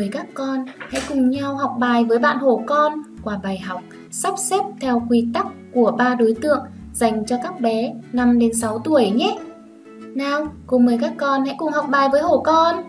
Mời các con hãy cùng nhau học bài với bạn Hổ Con qua bài học sắp xếp theo quy tắc của 3 đối tượng dành cho các bé 5 đến 6 tuổi nhé. Nào, cùng mời các con hãy cùng học bài với Hổ Con.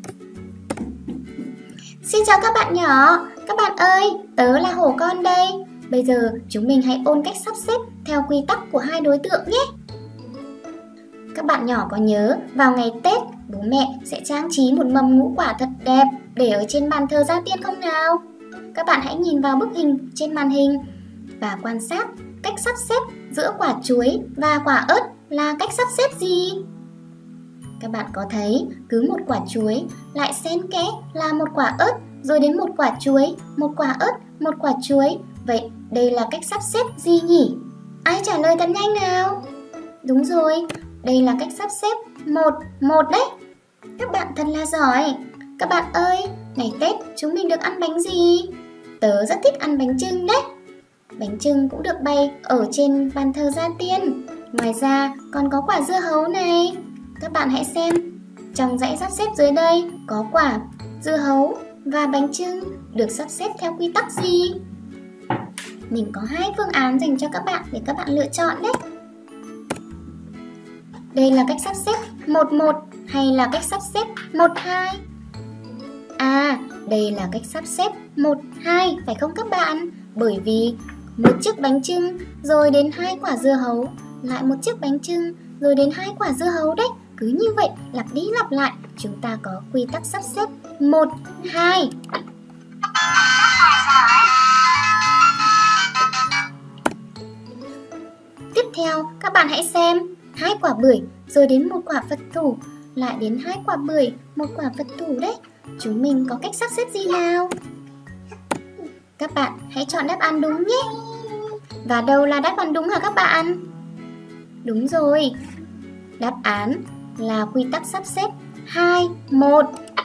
Xin chào các bạn nhỏ. Các bạn ơi, tớ là Hổ Con đây. Bây giờ chúng mình hãy ôn cách sắp xếp theo quy tắc của 2 đối tượng nhé. Các bạn nhỏ có nhớ vào ngày Tết bố mẹ sẽ trang trí một mâm ngũ quả thật đẹp để ở trên bàn thờ gia tiên không nào? Các bạn hãy nhìn vào bức hình trên màn hình và quan sát cách sắp xếp giữa quả chuối và quả ớt là cách sắp xếp gì? Các bạn có thấy cứ một quả chuối lại xen kẽ là một quả ớt, rồi đến một quả chuối, một quả ớt, một quả chuối. Vậy đây là cách sắp xếp gì nhỉ? Ai trả lời thật nhanh nào? Đúng rồi, đây là cách sắp xếp một đấy. Các bạn thật là giỏi. Các bạn ơi, ngày Tết chúng mình được ăn bánh gì? Tớ rất thích ăn bánh chưng đấy. Bánh chưng cũng được bày ở trên bàn thờ gia tiên. Ngoài ra còn có quả dưa hấu này. Các bạn hãy xem, trong dãy sắp xếp dưới đây có quả dưa hấu và bánh chưng được sắp xếp theo quy tắc gì? Mình có 2 phương án dành cho các bạn để các bạn lựa chọn đấy. Đây là cách sắp xếp 1-1 hay là cách sắp xếp 1-2? À, đây là cách sắp xếp 1-2 phải không các bạn? Bởi vì một chiếc bánh chưng rồi đến 2 quả dưa hấu, lại một chiếc bánh chưng rồi đến 2 quả dưa hấu đấy. Cứ như vậy lặp đi lặp lại, chúng ta có quy tắc sắp xếp 1-2. Tiếp theo các bạn hãy xem 2 quả bưởi rồi đến 1 quả Phật thủ, lại đến 2 quả bưởi, 1 quả Phật thủ đấy. Chúng mình có cách sắp xếp gì nào? Các bạn hãy chọn đáp án đúng nhé. Và đâu là đáp án đúng hả các bạn? Đúng rồi, đáp án là quy tắc sắp xếp 2-1.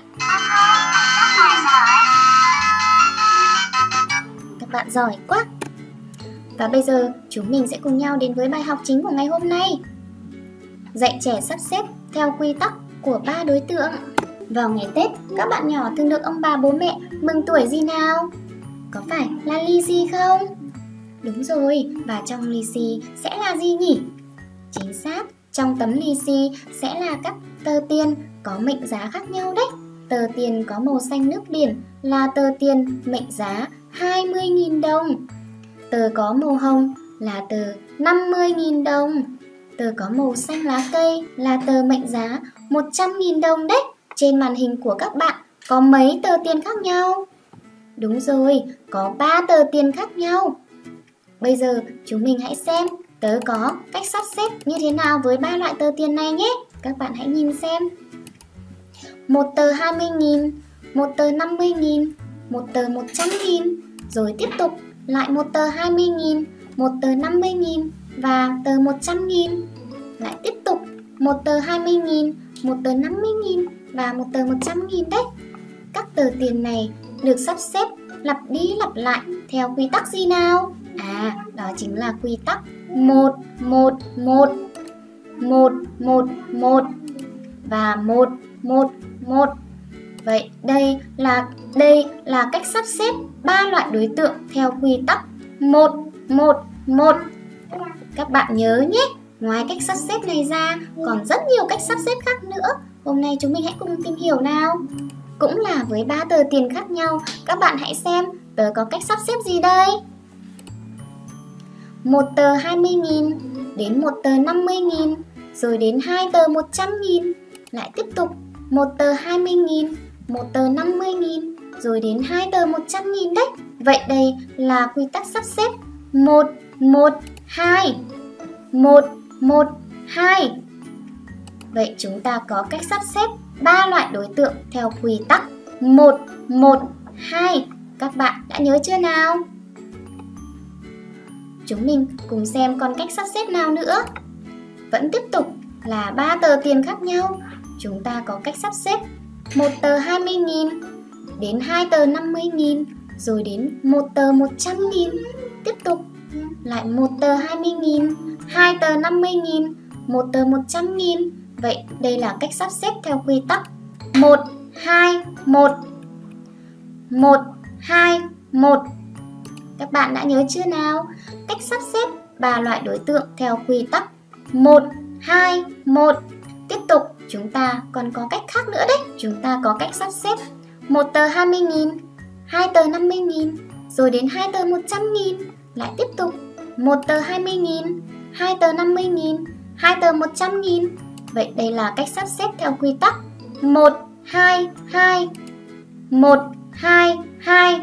Các bạn giỏi quá. Và bây giờ chúng mình sẽ cùng nhau đến với bài học chính của ngày hôm nay. Dạy trẻ sắp xếp theo quy tắc của 3 đối tượng. Vào ngày Tết, các bạn nhỏ thường được ông bà bố mẹ mừng tuổi gì nào? Có phải là lì xì không? Đúng rồi, và trong lì xì sẽ là gì nhỉ? Chính xác, trong tấm lì xì sẽ là các tờ tiền có mệnh giá khác nhau đấy. Tờ tiền có màu xanh nước biển là tờ tiền mệnh giá 20.000 đồng. Tờ có màu hồng là tờ 50.000 đồng. Tờ có màu xanh lá cây là tờ mệnh giá 100.000 đồng đấy. Trên màn hình của các bạn có mấy tờ tiền khác nhau? Đúng rồi, có 3 tờ tiền khác nhau. Bây giờ chúng mình hãy xem tớ có cách sắp xếp như thế nào với 3 loại tờ tiền này nhé. Các bạn hãy nhìn xem. Một tờ 20.000, một tờ 50.000, một tờ 100.000, rồi tiếp tục lại một tờ 20.000, một tờ 50.000 và tờ 100.000. Lại tiếp tục một tờ 20.000, một tờ 50.000 và một tờ 100.000 đấy. Các tờ tiền này được sắp xếp lặp đi lặp lại theo quy tắc gì nào? À, đó chính là quy tắc 1-1-1, 1-1-1 và 1-1-1. Vậy đây là cách sắp xếp 3 loại đối tượng theo quy tắc 1-1-1. Các bạn nhớ nhé, ngoài cách sắp xếp này ra còn rất nhiều cách sắp xếp khác nữa. Hôm nay chúng mình hãy cùng tìm hiểu nào. Cũng là với 3 tờ tiền khác nhau, các bạn hãy xem tớ có cách sắp xếp gì đây. Một tờ 20.000 đến một tờ 50.000, rồi đến 2 tờ 100.000, lại tiếp tục một tờ 20.000, một tờ 50.000, rồi đến 2 tờ 100.000 đấy. Vậy đây là quy tắc sắp xếp 1-1-2. 1-1-2. Vậy chúng ta có cách sắp xếp 3 loại đối tượng theo quy tắc 1-1-2. Các bạn đã nhớ chưa nào? Chúng mình cùng xem còn cách sắp xếp nào nữa. Vẫn tiếp tục là 3 tờ tiền khác nhau. Chúng ta có cách sắp xếp một tờ 20.000 đến 2 tờ 50.000, rồi đến một tờ 100.000. Tiếp tục lại một tờ 20.000, 2 tờ 50.000, một tờ 100.000. Vậy đây là cách sắp xếp theo quy tắc 1-2-1. 1, 2, 1. Các bạn đã nhớ chưa nào? Cách sắp xếp 3 loại đối tượng theo quy tắc 1, 2, 1. Tiếp tục, chúng ta còn có cách khác nữa đấy. Chúng ta có cách sắp xếp 1 tờ 20.000, 2 tờ 50.000, rồi đến 2 tờ 100.000. Lại tiếp tục 1 tờ 20.000, 2 tờ 50.000, 2 tờ 100.000. Vậy đây là cách sắp xếp theo quy tắc 1, 2, 2. 1, 2, 2.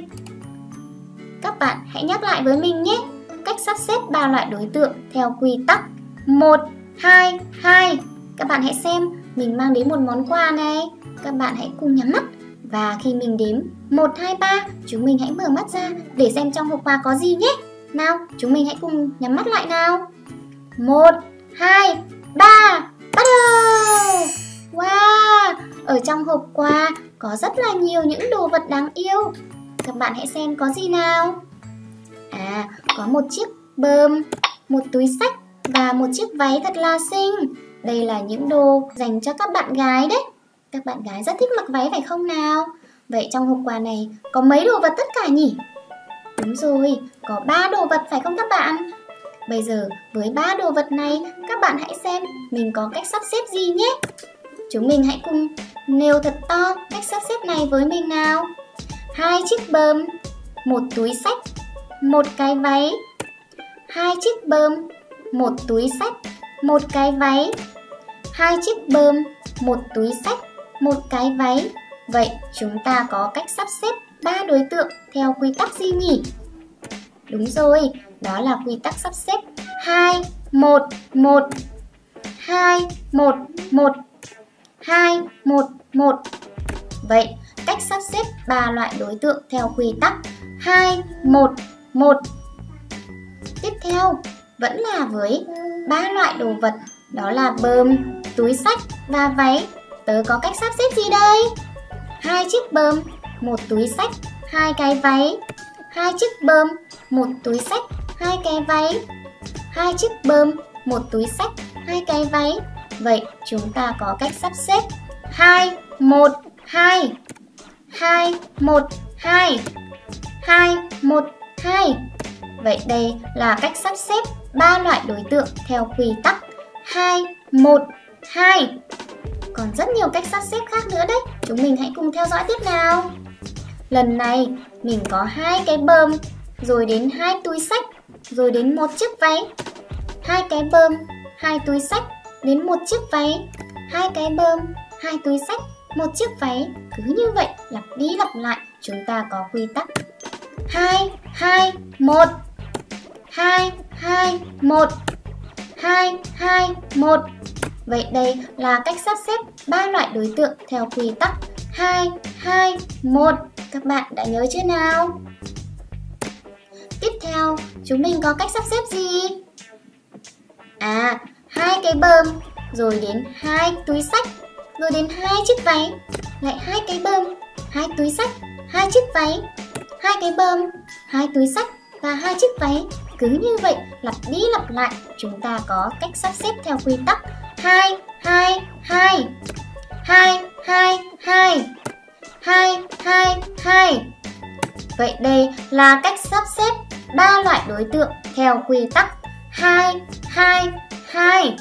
Các bạn hãy nhắc lại với mình nhé. Cách sắp xếp 3 loại đối tượng theo quy tắc 1, 2, 2. Các bạn hãy xem, mình mang đến một món quà này. Các bạn hãy cùng nhắm mắt. Và khi mình đếm 1, 2, 3, chúng mình hãy mở mắt ra để xem trong hộp quà có gì nhé. Nào, chúng mình hãy cùng nhắm mắt lại nào. 1, 2, 3, bắt đầu! Wow! Ở trong hộp quà có rất là nhiều những đồ vật đáng yêu. Các bạn hãy xem có gì nào. Có một chiếc bơm, một túi xách và một chiếc váy thật là xinh. Đây là những đồ dành cho các bạn gái đấy. Các bạn gái rất thích mặc váy phải không nào? Vậy trong hộp quà này có mấy đồ vật tất cả nhỉ? Đúng rồi, có 3 đồ vật phải không các bạn? Bây giờ với 3 đồ vật này, các bạn hãy xem mình có cách sắp xếp gì nhé. Chúng mình hãy cùng nêu thật to cách sắp xếp này với mình nào. 2 chiếc bơm, một túi xách, một cái váy. 2 chiếc bơm, một túi xách, một cái váy. 2 chiếc bơm, một túi xách, một cái váy. Vậy chúng ta có cách sắp xếp 3 đối tượng theo quy tắc gì nhỉ? Đúng rồi, đó là quy tắc sắp xếp 2, 1, 1. 2, 1, 1. 2, 1, 1. Vậy, cách sắp xếp 3 loại đối tượng theo quy tắc 2, 1, 1. Tiếp theo, vẫn là với 3 loại đồ vật, đó là bơm, túi xách và váy. Tớ có cách sắp xếp gì đây? 2 chiếc bơm, một túi xách, 2 cái váy. 2 chiếc bơm, một túi xách, 2 cái váy. 2 chiếc bơm, một túi xách, 2 cái váy. Vậy chúng ta có cách sắp xếp 2, 1, 2. 2, 1, 2. 2, 1, 2. Vậy đây là cách sắp xếp 3 loại đối tượng theo quy tắc 2, 1, 2. Còn rất nhiều cách sắp xếp khác nữa đấy. Chúng mình hãy cùng theo dõi tiếp nào. Lần này mình có 2 cái bơm, rồi đến 2 túi xách, rồi đến 1 chiếc váy. 2 cái bơm, 2 túi xách, đến 1 chiếc váy. 2 cái bơm, 2 túi xách, 1 chiếc váy. Cứ như vậy lặp đi lặp lại, chúng ta có quy tắc 2, 2, 1. 2, 2, 1. 2, 2, 1. Vậy đây là cách sắp xếp 3 loại đối tượng theo quy tắc 2, 2, 1. Các bạn đã nhớ chưa nào? Tiếp theo, chúng mình có cách sắp xếp gì? 2 cái bơm, rồi đến 2 túi xách, rồi đến 2 chiếc váy. Lại 2 cái bơm, 2 túi xách, 2 chiếc váy. 2 cái bơm, 2 túi xách và 2 chiếc váy. Cứ như vậy, lặp đi lặp lại, chúng ta có cách sắp xếp theo quy tắc 2, 2, 2. 2, 2, 2. 2, 2, 2. Vậy đây là cách sắp xếp 3 loại đối tượng theo quy tắc 2, 2, 2.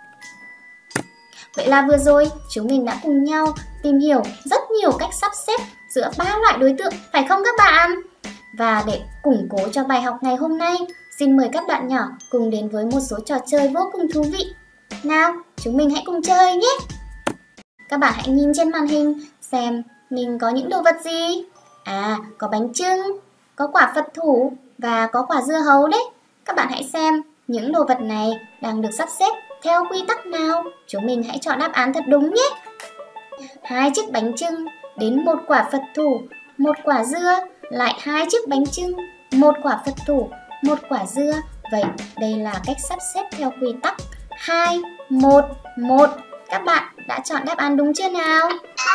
Vậy là vừa rồi chúng mình đã cùng nhau tìm hiểu rất nhiều cách sắp xếp giữa 3 loại đối tượng, phải không các bạn? Và để củng cố cho bài học ngày hôm nay, xin mời các bạn nhỏ cùng đến với một số trò chơi vô cùng thú vị. Nào, chúng mình hãy cùng chơi nhé! Các bạn hãy nhìn trên màn hình xem mình có những đồ vật gì. Có bánh chưng, có quả Phật thủ và có quả dưa hấu đấy. Các bạn hãy xem những đồ vật này đang được sắp xếp theo quy tắc nào. Chúng mình hãy chọn đáp án thật đúng nhé. 2 chiếc bánh chưng, đến 1 quả Phật thủ, 1 quả dưa, lại 2 chiếc bánh chưng, 1 quả Phật thủ, 1 quả dưa. Vậy đây là cách sắp xếp theo quy tắc 2, 1, 1. Các bạn đã chọn đáp án đúng chưa nào?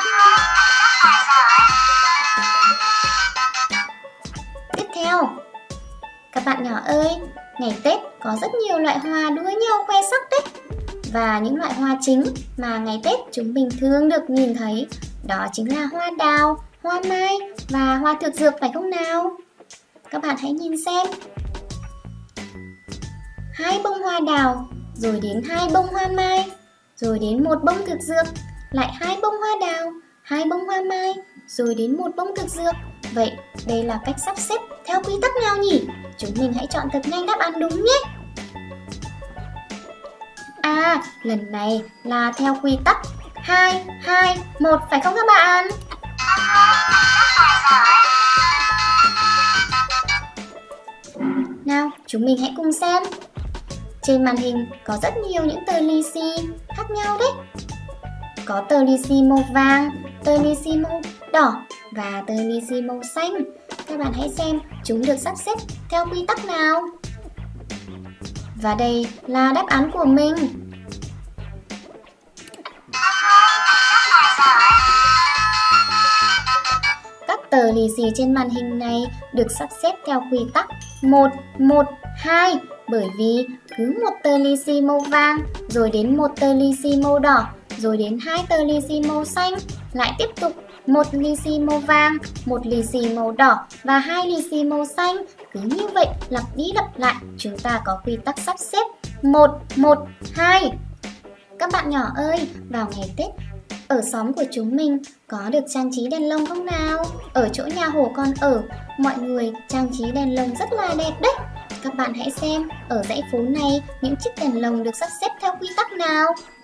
Tiếp theo, các bạn nhỏ ơi, ngày Tết có rất nhiều loại hoa đua nhau khoe sắc đấy. Và những loại hoa chính mà ngày Tết chúng mình thường được nhìn thấy đó chính là hoa đào, hoa mai và hoa thực dược phải không nào? Các bạn hãy nhìn xem. 2 bông hoa đào, rồi đến 2 bông hoa mai, rồi đến 1 bông thực dược, lại 2 bông hoa đào, 2 bông hoa mai, rồi đến 1 bông thực dược. Vậy đây là cách sắp xếp theo quy tắc nào nhỉ? Chúng mình hãy chọn thật nhanh đáp án đúng nhé. À, lần này là theo quy tắc 2, 2, 1 phải không các bạn? Nào, chúng mình hãy cùng xem. Trên màn hình có rất nhiều những tờ lì xì khác nhau đấy. Có tờ lì xì màu vàng, tờ lì xì màu đỏ và tờ lì xì màu xanh. Các bạn hãy xem chúng được sắp xếp theo quy tắc nào. Và đây là đáp án của mình. Các tờ lì xì trên màn hình này được sắp xếp theo quy tắc 1, 1, 2 bởi vì cứ một tờ lì xì màu vàng, rồi đến một tờ lì xì màu đỏ, rồi đến 2 tờ lì xì màu xanh, lại tiếp tục một lì xì màu vàng, một lì xì màu đỏ và 2 lì xì màu xanh. Cứ như vậy lặp đi lặp lại, chúng ta có quy tắc sắp xếp 1, 1, 2. Các bạn nhỏ ơi, vào ngày Tết, ở xóm của chúng mình có được trang trí đèn lồng không nào? Ở chỗ nhà Hổ con ở, mọi người trang trí đèn lồng rất là đẹp đấy. Các bạn hãy xem, ở dãy phố này những chiếc đèn lồng được sắp xếp theo quy tắc nào?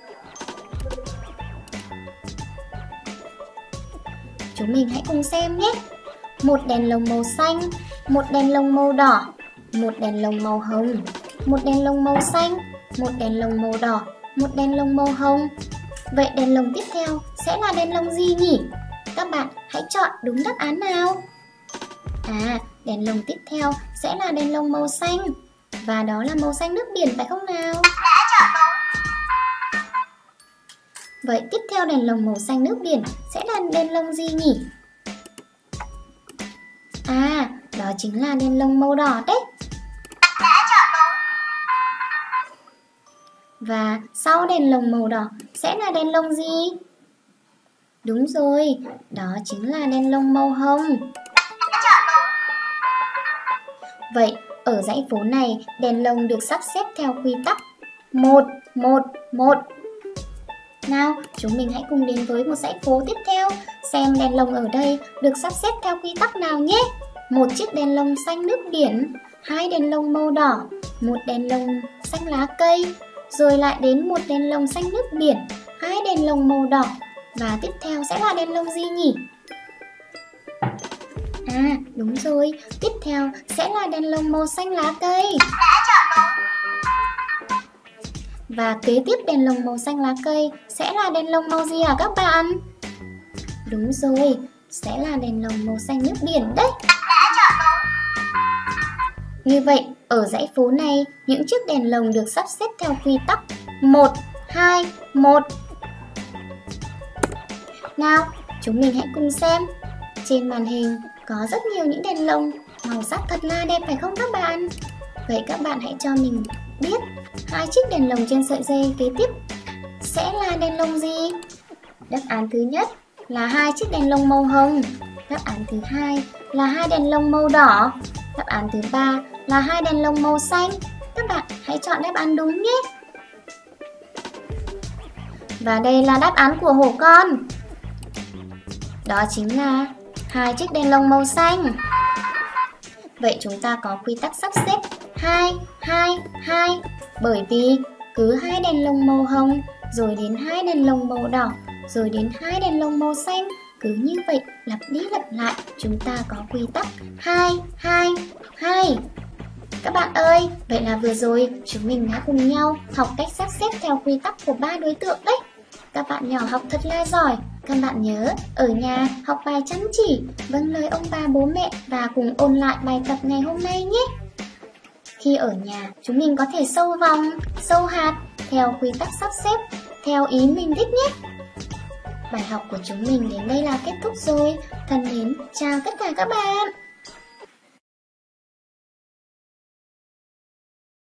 Chúng mình hãy cùng xem nhé. Một đèn lồng màu xanh, một đèn lồng màu đỏ, một đèn lồng màu hồng, một đèn lồng màu xanh, một đèn lồng màu đỏ, một đèn lồng màu hồng. Vậy đèn lồng tiếp theo sẽ là đèn lồng gì nhỉ? Các bạn hãy chọn đúng đáp án nào. À, đèn lồng tiếp theo sẽ là đèn lồng màu xanh. Và đó là màu xanh nước biển phải không nào? Vậy tiếp theo đèn lồng màu xanh nước biển sẽ là đèn lồng gì nhỉ? À, đó chính là đèn lồng màu đỏ đấy. Và sau đèn lồng màu đỏ sẽ là đèn lồng gì? Đúng rồi, đó chính là đèn lồng màu hồng. Vậy ở dãy phố này, đèn lồng được sắp xếp theo quy tắc 1, 1, 1. Nào, chúng mình hãy cùng đến với một dãy phố tiếp theo, xem đèn lồng ở đây được sắp xếp theo quy tắc nào nhé. Một chiếc đèn lồng xanh nước biển, 2 đèn lồng màu đỏ, một đèn lồng xanh lá cây, rồi lại đến một đèn lồng xanh nước biển, 2 đèn lồng màu đỏ, và tiếp theo sẽ là đèn lồng gì nhỉ? À, đúng rồi, tiếp theo sẽ là đèn lồng màu xanh lá cây. Và kế tiếp đèn lồng màu xanh lá cây sẽ là đèn lồng màu gì hả các bạn? Đúng rồi, sẽ là đèn lồng màu xanh nước biển đấy. Như vậy, ở dãy phố này, những chiếc đèn lồng được sắp xếp theo quy tắc 1, 2, 1. Nào, chúng mình hãy cùng xem. Trên màn hình có rất nhiều những đèn lồng, màu sắc thật là đẹp phải không các bạn? Vậy các bạn hãy cho mình biết 2 chiếc đèn lồng trên sợi dây kế tiếp sẽ là đèn lồng gì? Đáp án thứ nhất là 2 chiếc đèn lồng màu hồng. Đáp án thứ hai là 2 đèn lồng màu đỏ. Đáp án thứ ba là 2 đèn lồng màu xanh. Các bạn hãy chọn đáp án đúng nhé. Và đây là đáp án của Hổ con. Đó chính là 2 chiếc đèn lồng màu xanh. Vậy chúng ta có quy tắc sắp xếp 2, 2, 2 bởi vì cứ 2 đèn lồng màu hồng, rồi đến 2 đèn lồng màu đỏ, rồi đến 2 đèn lồng màu xanh. Cứ như vậy lặp đi lặp lại, chúng ta có quy tắc 2, 2, 2. Các bạn ơi, vậy là vừa rồi chúng mình đã cùng nhau học cách sắp xếp theo quy tắc của 3 đối tượng đấy. Các bạn nhỏ học thật là giỏi. Các bạn nhớ ở nhà học bài chăm chỉ, vâng lời ông bà bố mẹ và cùng ôn lại bài tập ngày hôm nay nhé. Khi ở nhà, chúng mình có thể sâu vòng, sâu hạt theo quy tắc sắp xếp, theo ý mình thích nhé. Bài học của chúng mình đến đây là kết thúc rồi. Thân mến, chào tất cả các bạn.